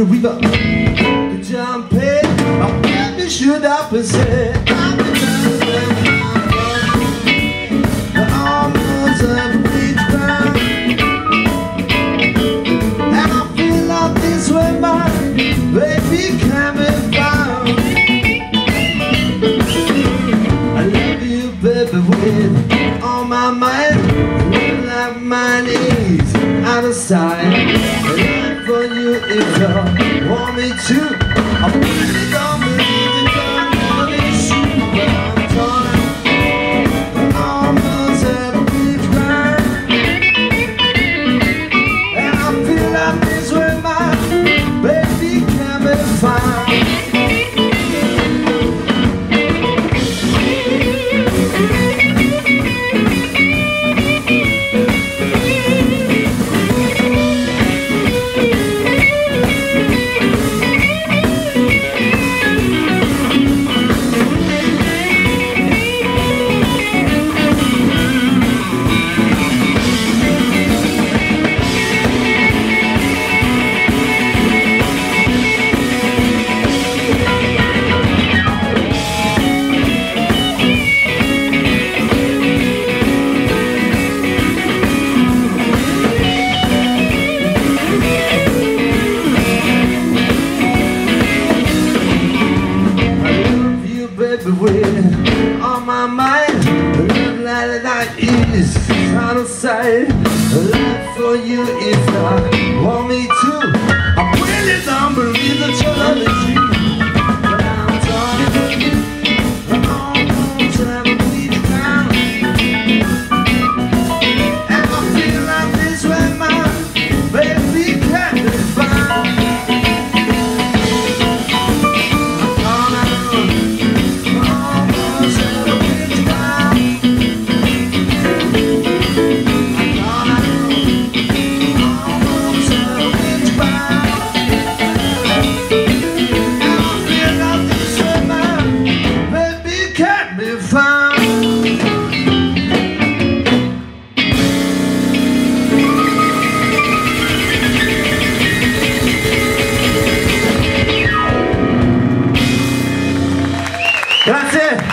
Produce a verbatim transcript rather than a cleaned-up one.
river to jump in. Oh, maybe should I possess? I'm the the almost of each ground. And I feel like this way my baby can be found. I love you, baby, with all my might. Like my knees out of sight. Love for you if you want me to. I really don't believe that you're not issue, but I'm torn. Almost every beach ground. And I feel like this way my baby can be found. With all my mind, love like that is out of sight. Love for you if I want me to. I really don't believe that your love is you, but I'm talking. I almost have beat down, and I feel like this way my baby can't be found. Grazie!